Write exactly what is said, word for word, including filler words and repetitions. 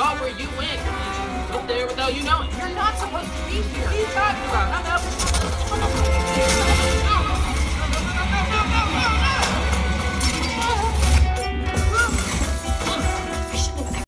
saw where you went. Up there without you knowing. You're not supposed to be here. What are you talking about? I'm